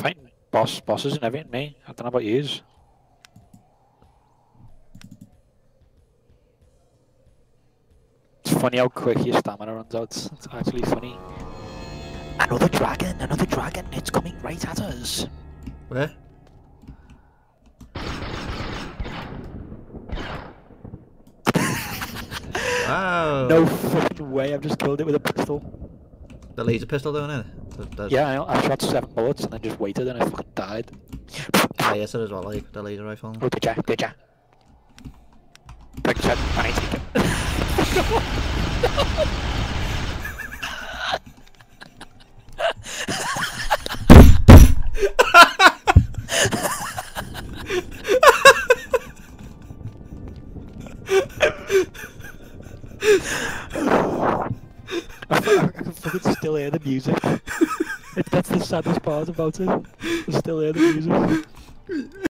fighting bosses and everything, me. I don't know about yous. It's funny how quick your stamina runs out. It's actually funny. Another dragon, it's coming right at us. Where? Wow. No fucking way, I've just killed it with a pistol. The laser pistol down there? Yeah, I shot 7 bullets and then just waited and I fucking died. Ah, yes, it is well, like the laser rifle. Oh, did ya? Big shot, I need to take it. I can fucking still hear the music. That's the saddest part about it. I still hear the music.